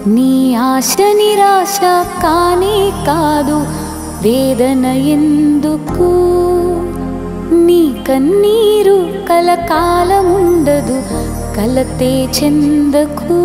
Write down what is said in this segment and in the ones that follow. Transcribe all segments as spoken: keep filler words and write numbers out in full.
నీ ఆశ నిరాశ కానే కాదు వేదన ఎందుకు నీ కన్నీరు కలకాలముండదు కలతే చెందకు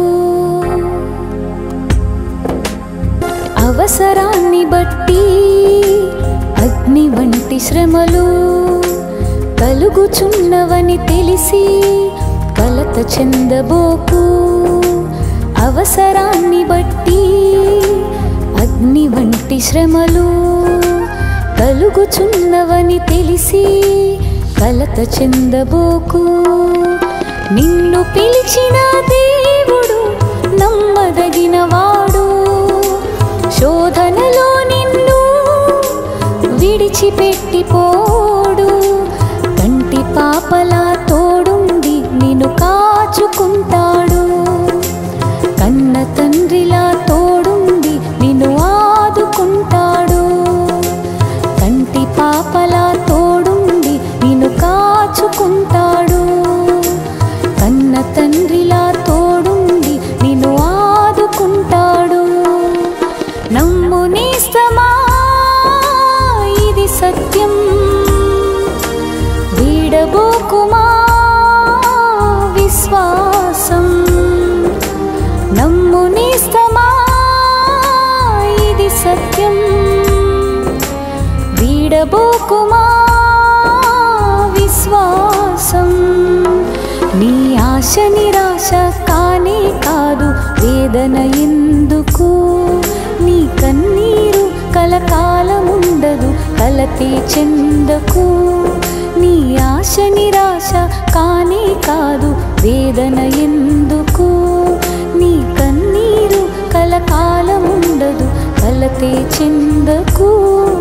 అవసరాన్ని బట్టి అగ్ని వంటి శ్రమలు కలుగుచున్నవని తెలిసి కలత చెందబోకు అవసరాన్ని బట్టి అగ్ని వంటి శ్రమలు కలుగుచున్నవని తెలిసి కలత చెందబోకు నిన్ను పిలిచిన దేవుడు నమ్మదగినవాడు శోధనలో నిన్ను విడిచిపెట్టిపోడు కంటి పాపలా తోడుండి నిన్ను కాచుకుంటాడు కన్న తండ్రిలా తోడుండి నిన్ను ఆదుకుంటాడు కంటి పాపలా తోడుండి నిన్ను కాచుకుంటాడు కన్న తండ్రిలా తోడుండి నిన్ను ఆదుకుంటాడు నమ్ము నేస్తమా ఇది సత్యం వీడబోకుమా విశ్వాసం నమ్ము నేస్తమా ఇది సత్యం వీడబోకుమా విశ్వాసం నీ ఆశ నిరాశ కానే కాదు వేదన ఎందుకు నీ కన్నీరు కలకాలముండదు కలతే చెందకు నీ ఆశ నిరాశ కానే కాదు వేదన ఎందుకు నీ కన్నీరు కలకాలముండదు కలతే చెందకు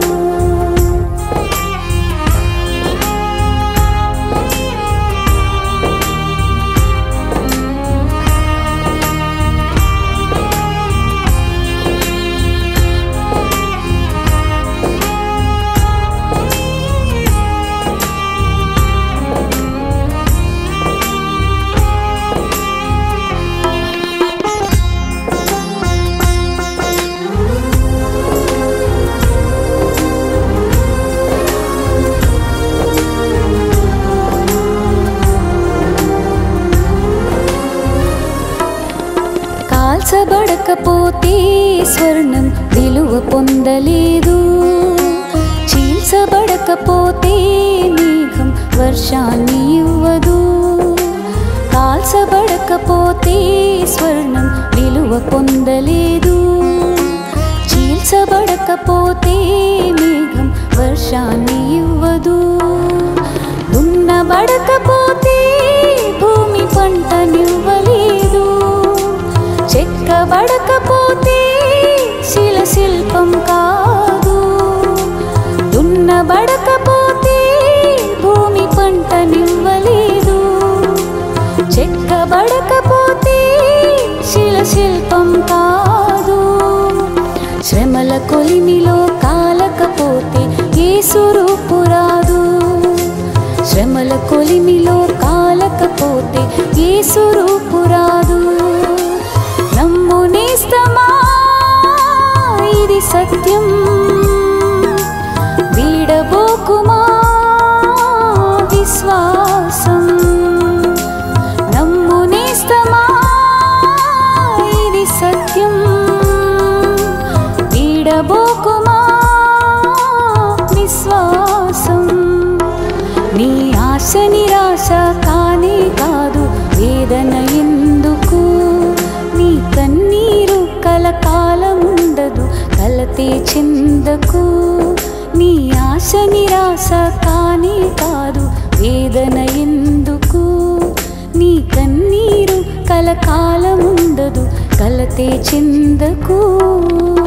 కాల్చబడకపోతే స్వర్ణం విలువ పొందలేదు చీల్చబడకపోతే మేఘం వర్షాన్ని ఇవ్వదు కాల్చబడకపోతే స్వర్ణం విలువ పొందలేదు చీల్చబడకపోతే మేఘం వర్షాన్ని ఇవ్వదు దున్నబడకపోతే భూమి పంటనివ్వలేదు చెక్కబడకపోతే శిల శిల్పం కాదు దున్నబడకపోతే భూమి పంటనివ్వలేదు చెక్కబడకపోతే శిల శిల్పం కాదు శ్రమల కొలిమిలో కాలకపోతే యేసు రూపు రాదు శ్రమల కొలిమిలో కాలకపోతే యేసు రూపు రాదు నమ్ము నేస్తమా ఇది సత్యం వీడబోకుమా విశ్వాసం నమ్ము నేస్తమా ఇది సత్యం వీడబోకుమా విశ్వాసం నీ ఆశ నిరాశ కానే కాదు వేదన ఎందుకు నీ కన్నీరు కలకాలముండదు కలతే చెందకు నీ ఆశ నిరాశ కానే కాదు వేదన ఎందుకు నీ కన్నీరు కలకాలముండదు కలతే చెందకు